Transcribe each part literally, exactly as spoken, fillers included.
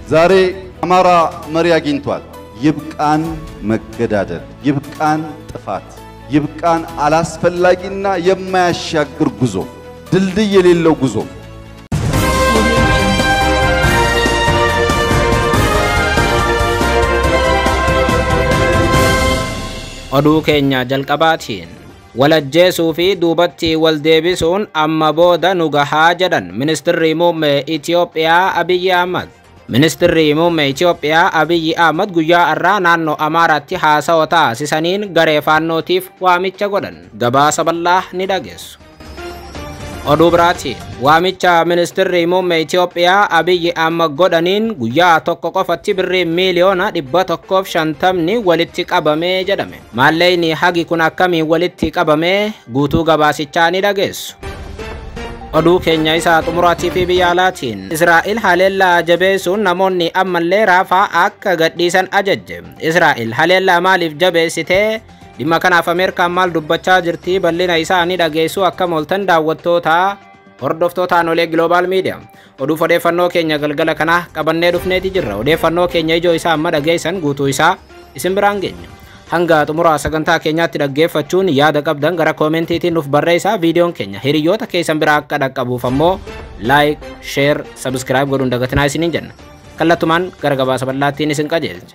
ዛሬ አማራ መሪ አግኝቷል። ይብቃን መገዳደል፣ ይብቃን ጥፋት፣ ይብቃን አላስፈላጊና የማያሻግር ጉዞ፣ ድልድይ የሌለው ጉዞ። oduu keenya jalqabaatiin walajjeesuu fi duubatti waldeebisuun amma booda nu gahaa jedhan ministeerri muummee Itoophiyaa Abiyyi Ahmad. Ministeerri muummee Itoophiyaa Abiyyi Ahmad guyyaa irraa naannoo Amaaraatti haasawaa taasisaniin garee faannootiif waamicha godhan. Gabaasa bal'aa ni dhageessu. oduu biraatiin waamicha ministeerri muummee Itoophiyaa Abiyyi Ahmad godhaniin guyyaa tokko qofatti birrii miiliyoona dhibba tokkoof shantamni walitti qabamee jedhame. Maalleyni hagi kun akkamiin walitti qabamee guutuu gabaasichaa ni dhageessu. oduu keenya isaa xumuraatii fi biyya alaatiin Israa'el haleellaa jabeessuun namoonni ammallee raafaa akka gadhiisan ajajje. Israa'el haleellaa maaliif jabeessitee? dhimma kanaaf Ameerikaan maal dubbachaa jirti? bal'ina isaa ni dhageessu. akka mooltan daawwattoota hordoftoota Anolee Global Media oduu odeeffannoo keenya galgala kana qabannee dhufneeti jirra. odeeffannoo keenya ijoo isaa amma dhageessan guutuu isaa isin biraan geenya. hanga xumura sagantaa keenyaatti dhaggeeffachuun yaada qabdan gara koomentiitiin nuuf barreessaa. viidiyoon keenya hiriyoota keessan biraa akka dhaqqabuuf ammoo like, share, subscribe godhuun dagatinaa isiniin jenna. kallattumaan gara gabaasa bal'aattiin isin qajeelcha.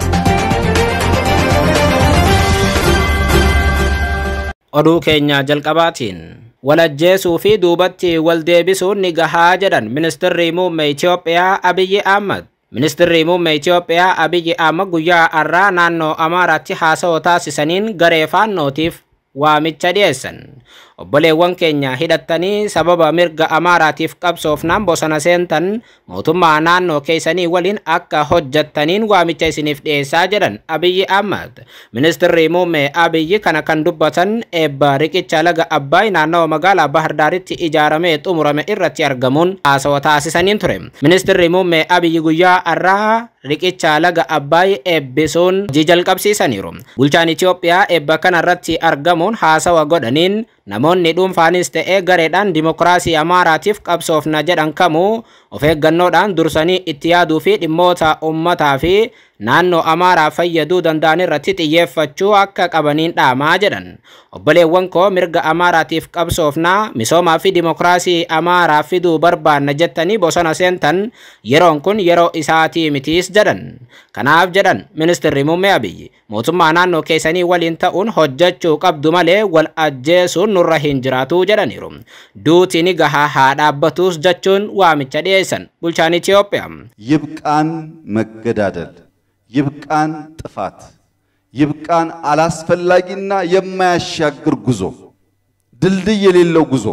oduu keenya jalqabaatiin walajjeesuu fi duubatti waldeebisuun ni gahaa jedhan ministeerri muummee Itoophiyaa Abiyyi Ahmad. Ministeerri muummee Itoophiyaa Abiyyi Ahmad guyyaa irraa naannoo Amaaraatti haasawaa taasisaniin garee faannootiif waamicha dhiyeessan. obboleewwan keenya hidhattanii sababa mirga Amaaraatiif qabsoofnaan bosona seentan mootummaa naannoo keessanii waliin akka hojjettaniin waamicha isiniif dhiyeessaa jedhan Abiyyi Ahmad. Ministeerri muummee Abiyyi kana kan dubbatan eebba riqicha laga Abbaay naannoo magaalaa Bahar Daaritti ijaaramee xumurame irratti argamuun haasawaa taasisaniin ture. Ministeerri muummee Abiyyi guyyaa irraa riqicha laga Abbaay eebbisuun hojii jalqabsiisaniiru. Bulchaan Itoophiyaa eebba kana irratti argamuun haasawaa godhaniin namoonni dhuunfaanis ta'ee gareedhaan dimokiraasii Amaaraatiif qabsoofna jedhan kamuu of eeggannoodhaan dursanii itti yaaduu fi dhimmoota uummataa fi naannoo Amaaraa fayyaduu danda'an irratti xiyyeeffachuu akka qabaniin dhaamaa jedhan. obboleewwan koo mirga Amaaraatiif qabsoofna misoomaa fi dimokiraasii Amaaraa fiduu barbaanna jettanii bosona seentan yeroon kun yeroo isaatii mitiis jedhan. kanaaf jedhan ministeerri muummee Abiyyi mootummaa naannoo keessanii waliin ta'uun hojjechuu qabdu malee wal ajjeesuun nurra hin jiraatu jedhaniiru. duuti ni gahaa haa dhaabbatus jechuun waamicha dhiyeessan bulchaan Itoophiyaa. ይብቃን መገዳደል፣ ይብቃን ጥፋት፣ ይብቃን አላስፈላጊና የማያሻግር ጉዞ፣ ድልድይ የሌለው ጉዞ፣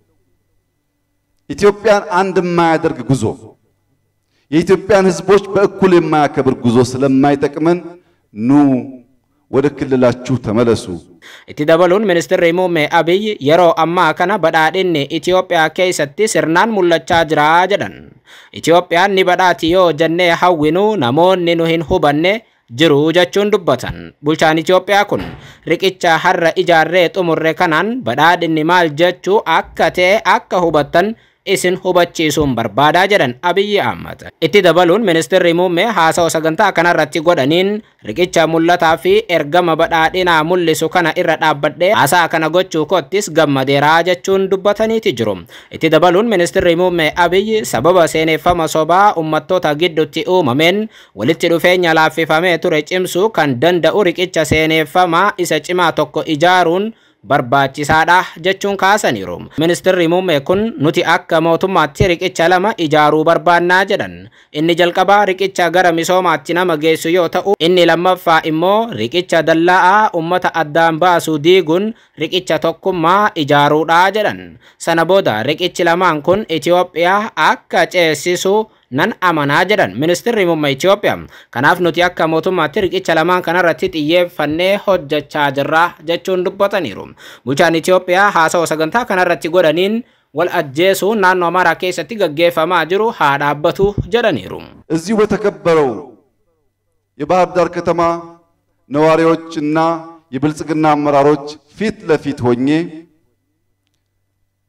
ኢትዮጵያን አንድ የማያደርግ ጉዞ፣ የኢትዮጵያን ሕዝቦች በእኩል የማያከብር ጉዞ ስለማይጠቅመን ኑ ወደ ክልላችሁ ተመለሱ። itti dabaluun ministeerri muummee Abiyyi yeroo ammaa kana badhaadhinni Itoophiyaa keessatti sirnaan mul'achaa jira jedhan. Itoophiyaan ni badhaati yoo jennee hawwinu namoonni nu hin hubanne jiru jechuun dubbatan. bulchaan Itoophiyaa kun riqicha har'a ijaarree xumurre kanaan badhaadhinni maal jechuu akka ta'e akka hubattan isin hubachiisuun barbaadaa jedhan Abiyyi Ahmad. itti dabaluun ministeerri muummee haasawaa sagantaa kanarratti godhaniin riqicha mul'ataa fi ergama badhaadhinaa mul'isu kana irra dhaabbadhee haasaa kana gochuu kottis gammadeeraa jechuun dubbataniiti jiru. itti dabaluun ministeerri muummee Abiyyi sababa seeneffama sobaa uummattoota gidduutti uumameen walitti dhufeenya laaffifamee ture cimsuu kan danda'u riqicha seeneffamaa isa cimaa tokko ijaaruun barbaachisaadha jechuun kaasaniiru. Ministeerri muummee kun nuti akka mootummaatti riqicha lama ijaaruu barbaannaa jedhan. inni jalqabaa riqicha gara misoomaatti nama geessu yoo ta'u inni lammaffaa immoo riqicha dallaa'aa uummata addaan baasu diiguun riqicha tokkummaa ijaaruudha jedhan. sana booda riqichi lamaan kun Itoophiyaa akka ceesisu nan amanaa jedhan ministeerri muummee Itoophiyaa. kanaaf nuti akka mootummaatti riqicha lamaan kanarratti xiyyeeffannee hojjechaa jirra jechuun dubbataniiru. bulchaan Itoophiyaa haasawaa sagantaa kanarratti godhaniin wal ajjeesuun naannoo Amaaraa keessatti gaggeeffamaa jiru haa dhaabbatu jedhaniiru. እዚሁ በተከበረው የባህር ዳር ከተማ ነዋሪዎችና የብልጽግና አመራሮች ፊት ለፊት ሆኜ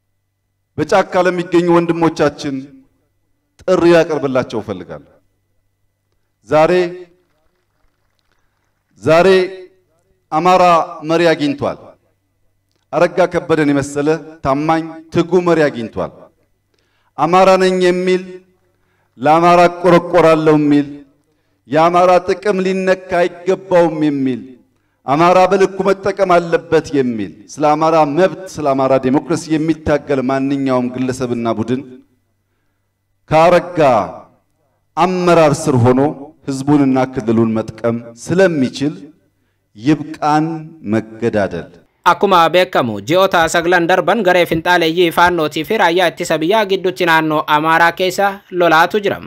በጫካ ለሚገኙ ወንድሞቻችን ጥሪ ያቀርብላቸው ፈልጋለሁ። ዛሬ ዛሬ አማራ መሪ አግኝቷል። አረጋ ከበደን የመሰለ ታማኝ ትጉ መሪ አግኝቷል። አማራ ነኝ የሚል ለአማራ ቆረቆራለሁ የሚል የአማራ ጥቅም ሊነካ አይገባውም የሚል አማራ በልኩ መጠቀም አለበት የሚል ስለ አማራ መብት ስለ አማራ ዲሞክራሲ የሚታገል ማንኛውም ግለሰብና ቡድን ካረጋ አመራር ስር ሆኖ ህዝቡንና ክልሉን መጥቀም ስለሚችል ይብቃን መገዳደል። Akkuma beekamu ji'oota saglan darban garee finxaaleeyyii faannootii fi raayyaa ittisa biyyaa gidduutti naannoo Amaaraa keessa lolaatu jira.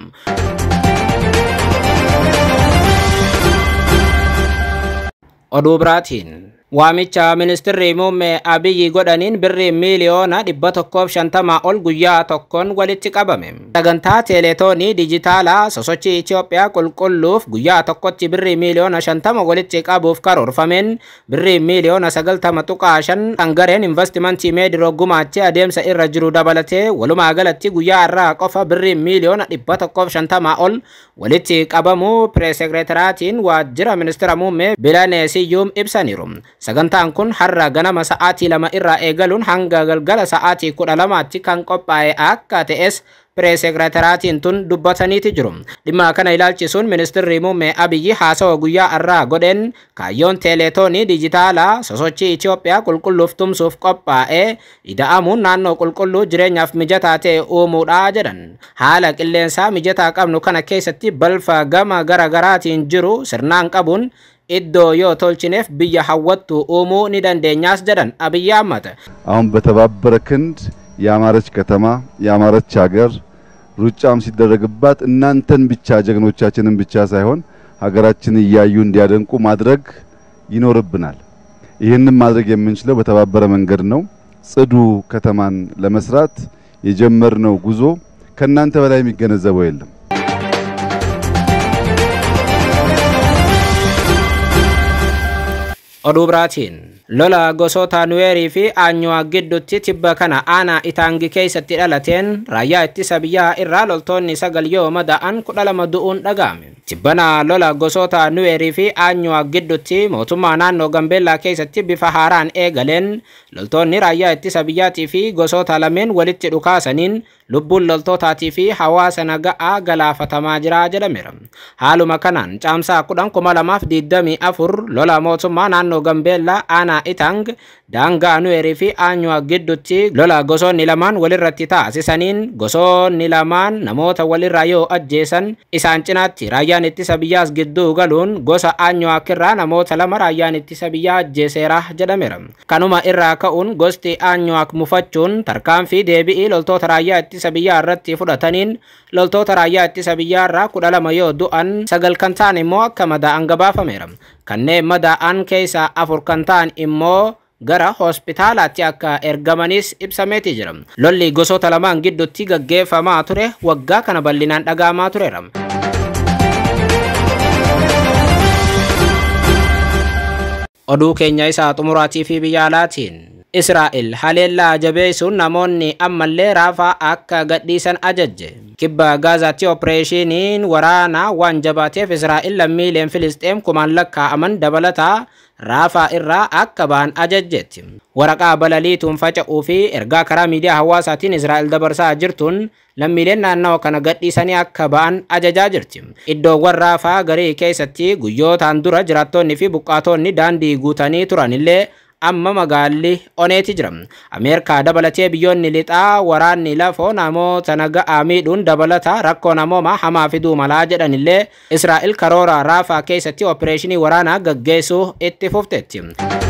Oduu biraatiin waamicha ministeerri muummee Abiyyi godhaniin birrii miiliyoona dhibba tokkoof shantama ol guyyaa tokkoon walitti qabame. Sagantaa teeleetoonii dijitaalaa sosochii Itoophiyaa qulqulluuf guyyaa tokkotti birrii miiliyoona shantama walitti qabuuf karoorfameen birrii miiliyoona sagaltama tuqaa shan kan gareen investimentii meediroo gumaachi adeemsa irra jiru dabalatee walumaa galatti guyyaa irraa qofa birrii miiliyoona dhibba tokkoof shantama ol walitti qabamu pireesekreetaraatiin waajjira ministeera muummee Bilanee Siyyuum ibsaniiru. Sagantaan kun har'a ganama sa'aatii lama irraa eegaluun hanga galgala sa'aatii kudha lamaatti kan qophaa'e akka ta'es pireesekreetaraatiin tun dubbataniiti jiru. Dhimma kana ilaalchisuun ministeerri muummee Abiyyi haasawa guyyaa irraa godheen kaayyoon teeleetoonii dijitaalaa sosochii Itoophiyaa qulqulluuf tumsuuf qophaa'e ida'amuun naannoo qulqulluu jireenyaaf mijataa ta'e uumuudha jedhan. Haala qilleensaa mijataa qabnu kana keessatti balfa gama garagaraatiin jiru sirnaan qabuun iddoo yoo tolchineef biyya hawwattu uumuu ni dandeenyaas jedhan Abiyyi Ahmad. አሁን በተባበረ ክንድ ያማረች ከተማ ያማረች ሀገር ሩጫም ሲደረግባት እናንተን ብቻ ጀግኖቻችንን ብቻ ሳይሆን ሀገራችንን እያዩ እንዲያደንቁ ማድረግ ይኖርብናል። ይሄንን ማድረግ የምንችለው በተባበረ መንገድ ነው። ጽዱ ከተማን ለመስራት የጀመርነው ጉዞ ከናንተ በላይ የሚገነዘበው የለም። Oduu biraatiin lola gosoota Nuweerii fi Aanyuwaa gidduutti tibba kana aanaa Itaangi keessatti dhalateen raayyaa ittisa biyyaa irraa loltoonni sagal yoo madaa'an kudha lama du'uun dhaga'ame. Tibbana lola gosoota Nuweerii fi Aanyuwaa gidduutti mootummaa naannoo Gambeellaa keessatti bifa haaraan eegaleen loltoonni raayyaa ittisa biyyaatii fi gosoota lameen walitti dhukaasaniin lubbuun loltootaatii fi hawaasa nagaa galaafatamaa jira jedhameera. Haaluma kanaan caamsaa kudhan kuma lamaaf digdamii afur lola mootummaa naannoo Gambeellaa aanaa Itang daangaa Nuweerii fi Aanyuwaa gidduutti lola gosoonni lamaan walirratti taasisaniin gosoonni lamaan namoota walirraa yoo ajjeesan isaan cinaatti raayyaan ittisa biyyaas gidduu galuun gosa Aanyuwaa kirraa namoota lama raayyaan ittisa biyyaa ajjeeseera jedhameera. Kanuma irraa ka'uun gosti Aanyuwaa mufachuun tarkaanfii deebi'ii loltoota raayyaa ittisa biyyaa irratti fudhataniin loltoota raayyaa ittisa biyyaa irraa kudha lama yoo du'an sagal kan ta'an immoo akka madaa'an gabaafameera. Kanneen madaa'an keessaa afur kan ta'an immoo gara hospitaalaatti akka ergamanis ibsameeti jira. Lolli gosoota lamaan gidduutti gaggeeffamaa ture waggaa kana bal'inaan dhaga'amaa tureera. Oduu keenya isaa xumuraatii fi biyya alaatiin Israa'el haleellaa jabeessuun namoonni ammallee raafaa akka gadhiisan ajajje. Kibba Gaazaatti opereeshiniin waraanaa waan jabaateef Israa'el lammiileen Filisxeem kumaan lakkaa'aman dabalataa raafaa irraa akka ba'an ajajjeetti. Waraqaa balaliituun faca'uu fi ergaa karaa miidiyaa hawaasaatiin Israa'el dabarsaa jirtuun lammiileen naannoo kana gadhiisanii akka ba'an ajajaa jirti. Iddoowwan raafaa garii keessatti guyyootaan dura jiraattonni fi buqqaatonni daandii guutanii turanillee amma magaalli oneeti jira. Ameerikaa dabalatee biyyoonni lixaa waraanni lafoo namoota nagaa miidhuun dabalata rakkoo namoomaa hamaa fiduu malaa jedhanillee Israa'el karoora raafaa keessatti opereeshinii waraanaa gaggeessuu itti fufteetti.